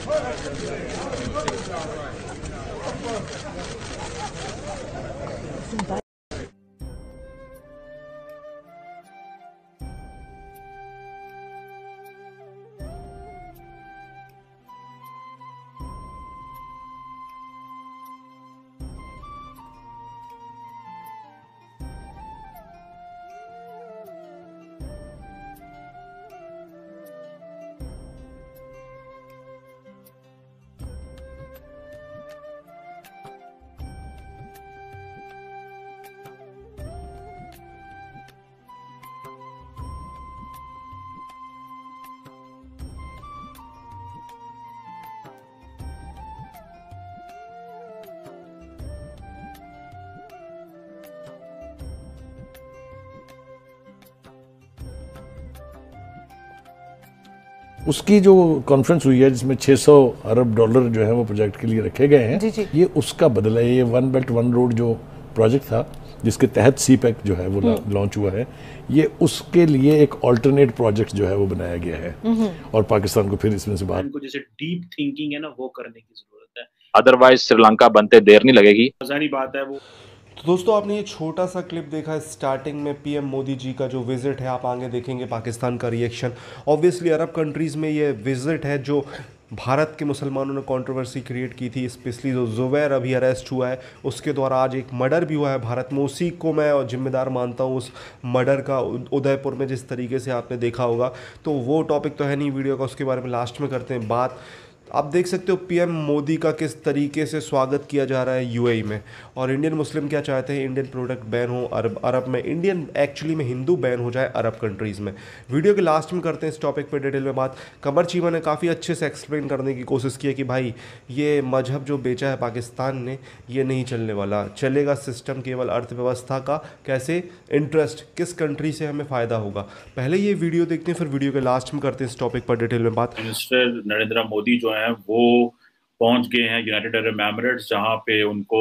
उसकी जो कॉन्फ्रेंस हुई है जिसमें 600 अरब डॉलर जो है वो प्रोजेक्ट के लिए रखे गए हैं, जी। ये उसका बदला है। ये वन बेल्ट वन रोड जो प्रोजेक्ट था जिसके तहत सी पैक जो है वो लॉन्च हुआ है, ये उसके लिए एक अल्टरनेट प्रोजेक्ट जो है वो बनाया गया है और पाकिस्तान को फिर इसमें से बाहर, इनको जैसे डीप थिंकिंग है ना वो करने की जरूरत है, अदरवाइज श्रीलंका बनते देर नहीं लगेगी। जारी बात है वो। तो दोस्तों आपने ये छोटा सा क्लिप देखा स्टार्टिंग में पीएम मोदी जी का जो विजिट है, आप आगे देखेंगे पाकिस्तान का रिएक्शन। ऑब्वियसली अरब कंट्रीज़ में ये विजिट है जो भारत के मुसलमानों ने कंट्रोवर्सी क्रिएट की थी, स्पेशली जो जुबैर अभी अरेस्ट हुआ है उसके द्वारा आज एक मर्डर भी हुआ है भारत में। उसी को मैं जिम्मेदार मानता हूँ उस मर्डर का, उदयपुर में जिस तरीके से आपने देखा होगा। तो वो टॉपिक तो है नहीं वीडियो का, उसके बारे में लास्ट में करते हैं बात। आप देख सकते हो पीएम मोदी का किस तरीके से स्वागत किया जा रहा है यूएई में, और इंडियन मुस्लिम क्या चाहते हैं, इंडियन प्रोडक्ट बैन हो अरब में, इंडियन एक्चुअली में हिंदू बैन हो जाए अरब कंट्रीज़ में। वीडियो के लास्ट में करते हैं इस टॉपिक पे डिटेल में बात। कमर चीमा ने काफ़ी अच्छे से एक्सप्लेन करने की कोशिश की है कि भाई ये मजहब जो बेचा है पाकिस्तान ने, ये नहीं चलने वाला, चलेगा सिस्टम केवल अर्थव्यवस्था का, कैसे इंटरेस्ट किस कंट्री से हमें फ़ायदा होगा। पहले ये वीडियो देखते हैं, फिर वीडियो के लास्ट में करते हैं इस टॉपिक पर डिटेल में बात। मिनिस्टर नरेंद्र मोदी जो है वो पहुंच गए हैं यूनाइटेड अरब एमिरेट्स, जहां पे उनको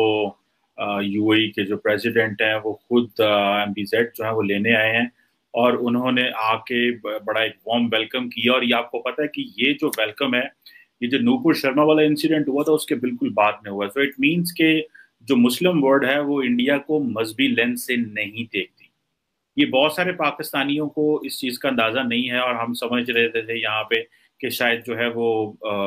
यूएई के जो प्रेसिडेंट हैं वो खुद एमबीजेड जो है वो लेने आए हैं और उन्होंने आके बड़ा एक वार्म वेलकम किया। और ये आपको पता है कि ये जो वेलकम है, ये जो नूपुर शर्मा वाला इंसिडेंट हुआ था उसके बिल्कुल बाद में हुआ। सो इट मीन्स के जो मुस्लिम वर्ल्ड है वो इंडिया को मजहबी लेंस से नहीं देखती। ये बहुत सारे पाकिस्तानियों को इस चीज़ का अंदाज़ा नहीं है और हम समझ रहे थे यहाँ पे कि शायद जो है वो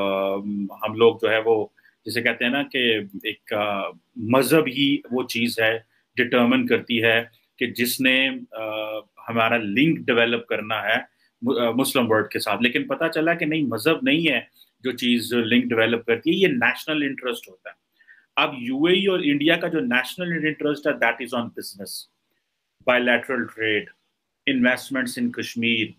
हम लोग जो है वो जिसे कहते हैं ना कि एक मजहब ही वो चीज़ है डिटर्मिन करती है कि जिसने हमारा लिंक डेवलप करना है मुस्लिम वर्ल्ड के साथ। लेकिन पता चला कि नहीं, मजहब नहीं है जो चीज़ लिंक डेवलप करती है, ये नेशनल इंटरेस्ट होता है। अब यूएई और इंडिया का जो नेशनल इंटरेस्ट है that is on business, bilateral trade, investments in Kashmir,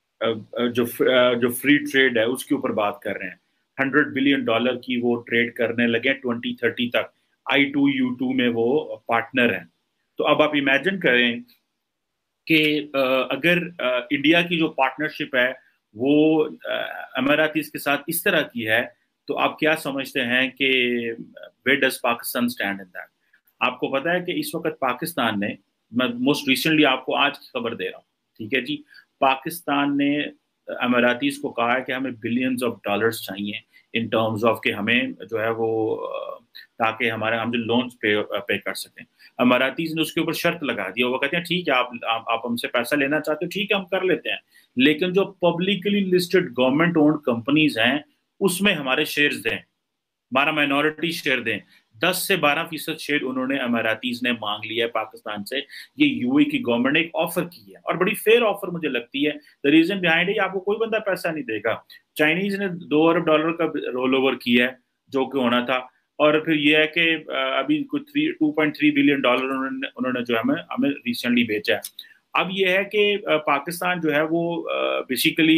जो फ्री ट्रेड है उसके ऊपर बात कर रहे हैं। $100 बिलियन की वो ट्रेड करने लगे 2030 तक। I2U2 में वो पार्टनर हैं। तो अब आप इमेजिन करें कि अगर इंडिया की जो पार्टनरशिप है वो अमीरातीज के साथ इस तरह की है, तो आप क्या समझते हैं कि where does Pakistan stand in that. आपको पता है कि इस वक्त पाकिस्तान ने, मैं मोस्ट रिसेंटली आपको आज की खबर दे रहा हूँ, ठीक है जी, पाकिस्तान ने अमीरातीज को कहा है कि हमें बिलियंस ऑफ डॉलर्स चाहिए इन टर्म्स ऑफ कि हमें जो है वो ताकि हम जो लोन्स पे कर सकें। अमीरातीज ने उसके ऊपर शर्त लगा दी और वो कहते हैं ठीक है, आप हमसे पैसा लेना चाहते हो, ठीक है हम कर लेते हैं, लेकिन जो publicly listed government owned companies हैं उसमें हमारे शेयर्स दें, हमारा माइनॉरिटी शेयर दें। 10 से 12% शेयर उन्होंने अमीरातीज ने मांग लिया है पाकिस्तान से। ये यूएई की गवर्नमेंट ने एक ऑफर की है और बड़ी फेयर ऑफर मुझे लगती है। द रीजन बिहाइंड है आपको कोई बंदा पैसा नहीं देगा। चाइनीज ने $2 अरब का रोल ओवर किया है जो कि होना था, और फिर ये है कि अभी कुछ $2.3 बिलियन उन्होंने जो हमें रिसेंटली बेचा है। अब ये है कि पाकिस्तान जो है वो बेसिकली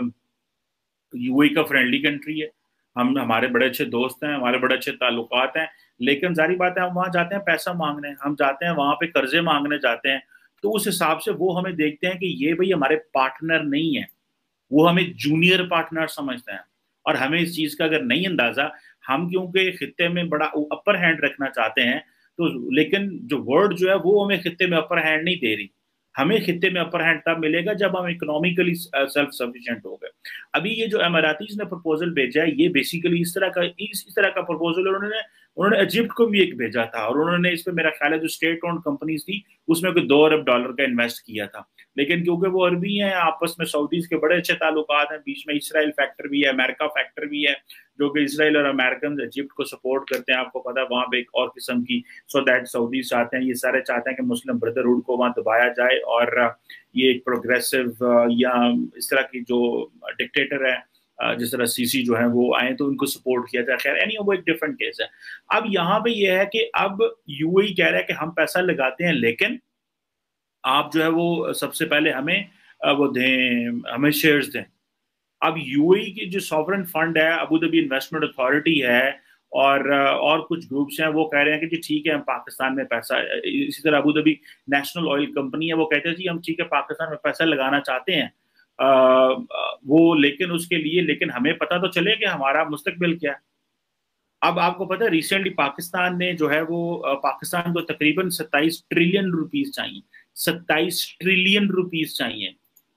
यूएई का फ्रेंडली कंट्री है, हमारे बड़े अच्छे दोस्त हैं, हमारे बड़े अच्छे ताल्लुकात हैं, लेकिन जारी बात है हम वहाँ जाते हैं पैसा मांगने, हम जाते हैं वहाँ पे कर्जे मांगने जाते हैं, तो उस हिसाब से वो हमें देखते हैं कि ये भाई हमारे पार्टनर नहीं है, वो हमें जूनियर पार्टनर समझते हैं। और हमें इस चीज़ का अगर नहीं अंदाजा, हम क्योंकि खित्ते में बड़ा अपर हैंड रखना चाहते हैं, तो लेकिन जो वर्ल्ड जो है वो हमें खित्ते में अपर हैंड नहीं दे रही। हमें खित्ते में अपर हैंड तब मिलेगा जब हम इकोनॉमिकली सेल्फ सफिशिएंट हो गए। अभी ये जो अमारातीज ने प्रपोजल भेजा है, ये बेसिकली इस तरह का प्रपोजल उन्होंने उन्होंने इजिप्ट को भी एक भेजा था, और उन्होंने इस पे मेरा ख्याल है जो स्टेट ओन्ड कंपनीज थी उसमें कोई $2 अरब का इन्वेस्ट किया था। लेकिन क्योंकि वो अरबी हैं, आपस में सऊदीज के बड़े अच्छे ताल्लुकात हैं, बीच में इसराइल फैक्टर भी है, अमेरिका फैक्टर भी है, जो कि इसराइल और अमेरिकन इजिप्ट को सपोर्ट करते हैं। आपको पता है वहां पे एक और किस्म की सो दैट सऊदी चाहते हैं, ये सारे चाहते हैं कि मुस्लिम ब्रदरहुड को वहां दबाया जाए, और ये एक प्रोग्रेसिव या इस तरह की जो डिक्टेटर है जिस तरह सीसी जो है वो आए तो उनको सपोर्ट किया जाए। खैर यानी वो एक डिफरेंट केस है। अब यहाँ पे ये है कि अब यूएई कह रहा है कि हम पैसा लगाते हैं, लेकिन आप जो है वो सबसे पहले हमें वो दें, हमें शेयर्स दें। अब यूएई की जो सॉवरेन फंड है, अबू धाबी इन्वेस्टमेंट अथॉरिटी है, और कुछ ग्रुप्स हैं, वो कह रहे हैं कि जी ठीक है हम पाकिस्तान में पैसा, इसी तरह Abu Dhabi national oil company है, वो कहते हैं जी हम ठीक है पाकिस्तान में पैसा लगाना चाहते हैं, वो लेकिन उसके लिए लेकिन हमें पता तो चले कि हमारा मुस्तकबिल क्या है। अब आपको पता है रिसेंटली पाकिस्तान ने जो है वो पाकिस्तान को तकरीबन 27 ट्रिलियन रुपीस चाहिए, 27 ट्रिलियन रुपीस चाहिए।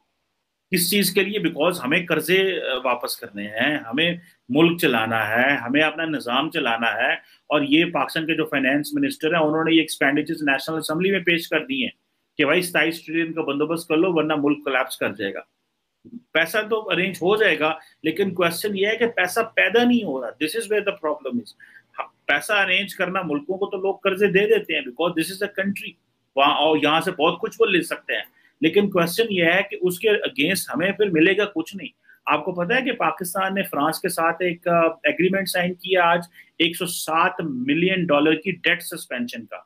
किस चीज के लिए? बिकॉज हमें कर्जे वापस करने हैं, हमें मुल्क चलाना है, हमें अपना निज़ाम चलाना है। और ये पाकिस्तान के जो फाइनेंस मिनिस्टर हैं उन्होंने ये एक्सपेंडिचर्स नेशनल असेंबली में पेश कर दिए हैं कि भाई 27 ट्रिलियन का बंदोबस्त कर लो वरना मुल्क कोलैप्स कर जाएगा। पैसा तो अरेंज हो जाएगा, लेकिन क्वेश्चन ये है कि पैसा पैदा नहीं हो रहा। This is where the problem is. पैसा अरेंज करना, मुल्कों को तो लोग कर्जे दे देते हैं because this is a country, वहां और यहाँ से बहुत कुछ वो ले सकते हैं, लेकिन क्वेश्चन ये है कि उसके अगेंस्ट हमें फिर मिलेगा कुछ नहीं। आपको पता है कि पाकिस्तान ने फ्रांस के साथ एक एग्रीमेंट साइन किया आज $107 मिलियन की डेट सस्पेंशन का,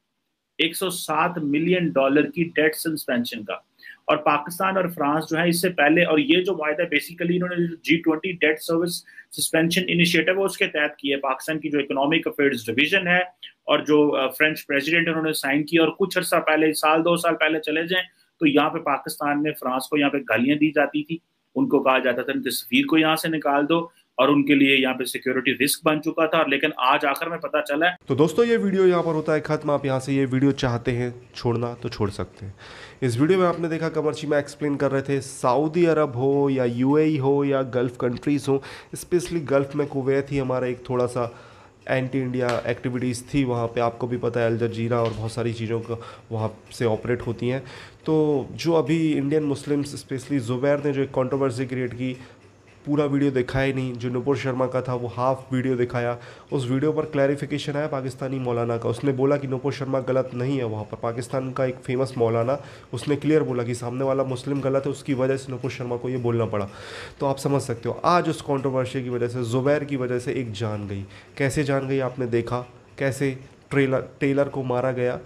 $107 मिलियन की डेट सस्पेंशन का। और पाकिस्तान और फ्रांस जो है इससे पहले, और ये जो वायदा बेसिकली इन्होंने G20 debt service suspension initiative है उसके तहत किया है। पाकिस्तान की जो इकोनॉमिक अफेयर्स डिवीजन है और जो फ्रेंच प्रेसिडेंट उन्होंने साइन किया, और कुछ अर्सा पहले, साल 2 साल पहले चले जाएं तो यहाँ पे पाकिस्तान में फ्रांस को यहाँ पे गालियां दी जाती थी, उनको कहा जाता था इनके सफीर को यहाँ से निकाल दो, और उनके लिए यहाँ पे सिक्योरिटी रिस्क बन चुका था। लेकिन आज आखिर में पता चला है। तो दोस्तों ये वीडियो यहाँ पर होता है खत्म। आप यहाँ से ये वीडियो चाहते हैं छोड़ना तो छोड़ सकते हैं। इस वीडियो में आपने देखा कमर्ची में एक्सप्लेन कर रहे थे, सऊदी अरब हो या यूएई हो या गल्फ़ कंट्रीज़ हो, स्पेशली गल्फ़ में कुवैत ही हमारा एक थोड़ा सा एंटी इंडिया एक्टिविटीज़ थी वहाँ पे। आपको भी पता है अल जजीरा और बहुत सारी चीज़ों का वहाँ से ऑपरेट होती हैं। तो जो अभी इंडियन मुस्लिम्स स्पेशली ज़ुबैर ने जो एक कंट्रोवर्सी क्रिएट की, पूरा वीडियो दिखाया ही नहीं, जो नुपुर शर्मा का था वो हाफ वीडियो दिखाया। उस वीडियो पर क्लैरिफिकेशन आया पाकिस्तानी मौलाना का, उसने बोला कि नुपुर शर्मा गलत नहीं है। वहाँ पर पाकिस्तान का एक फेमस मौलाना, उसने क्लियर बोला कि सामने वाला मुस्लिम गलत है, उसकी वजह से नुपुर शर्मा को ये बोलना पड़ा। तो आप समझ सकते हो आज उस कंट्रोवर्सी की वजह से, ज़ुबैर की वजह से एक जान गई। कैसे जान गई आपने देखा, कैसे टेलर को मारा गया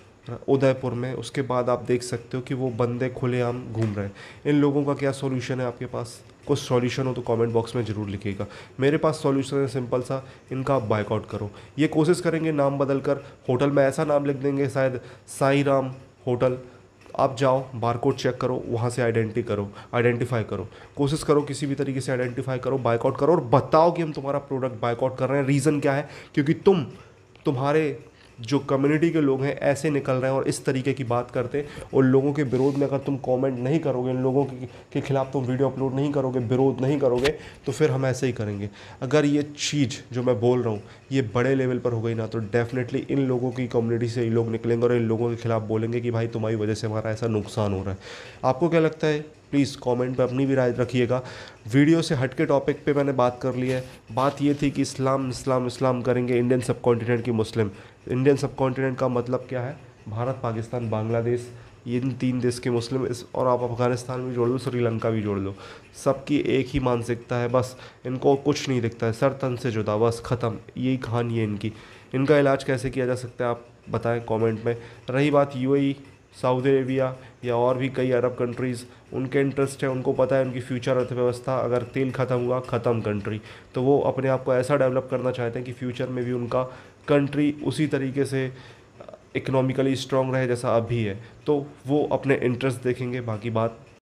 उदयपुर में। उसके बाद आप देख सकते हो कि वो बंदे खुलेआम घूम रहे हैं। इन लोगों का क्या सॉल्यूशन है? आपके पास कुछ सॉल्यूशन हो तो कमेंट बॉक्स में ज़रूर लिखिएगा। मेरे पास सॉल्यूशन है सिंपल सा, इनका आप बाइकआउट करो। ये कोशिश करेंगे नाम बदल कर, होटल में ऐसा नाम लिख देंगे शायद साईं राम होटल। आप जाओ बारकोड चेक करो, वहाँ से आइडेंटिफाई करो, कोशिश करो किसी भी तरीके से आइडेंटिफाई करो, बाइकआउट करो और बताओ कि हम तुम्हारा प्रोडक्ट बाइकआउट कर रहे हैं। रीज़न क्या है? क्योंकि तुम्हारे जो कम्युनिटी के लोग हैं ऐसे निकल रहे हैं और इस तरीके की बात करते हैं। और लोगों के विरोध में अगर तुम कमेंट नहीं करोगे, इन लोगों के खिलाफ तुम वीडियो अपलोड नहीं करोगे, विरोध नहीं करोगे, तो फिर हम ऐसे ही करेंगे। अगर ये चीज़ जो मैं बोल रहा हूँ ये बड़े लेवल पर हो गई ना, तो डेफिनेटली इन लोगों की कम्युनिटी से ये लोग निकलेंगे और इन लोगों के खिलाफ बोलेंगे कि भाई तुम्हारी वजह से हमारा ऐसा नुकसान हो रहा है। आपको क्या लगता है? प्लीज़ कमेंट पे अपनी भी राय रखिएगा। वीडियो से हटके टॉपिक पे मैंने बात कर ली है। बात ये थी कि इस्लाम करेंगे इंडियन सब कॉन्टिनेंट की मुस्लिम। इंडियन सब कॉन्टिनेंट का मतलब क्या है? भारत, पाकिस्तान, बांग्लादेश, इन 3 देश के मुस्लिम, और आप अफ़गानिस्तान भी जोड़ लो, श्रीलंका भी जोड़ लो, सबकी एक ही मानसिकता है। बस इनको कुछ नहीं दिखता है, सर तन से जुदा, बस ख़त्म। यही कहानी है इनकी। इनका इलाज कैसे किया जा सकता है आप बताएं कमेंट में। रही बात यूएई, सऊदी अरेबिया या और भी कई अरब कंट्रीज़, उनके इंटरेस्ट है, उनको पता है उनकी फ्यूचर अर्थव्यवस्था, अगर तेल ख़त्म हुआ ख़त्म कंट्री। तो वो अपने आप को ऐसा डेवलप करना चाहते हैं कि फ्यूचर में भी उनका कंट्री उसी तरीके से इकोनॉमिकली स्ट्रॉन्ग रहे जैसा अभी है। तो वो अपने इंटरेस्ट देखेंगे, बाकी बात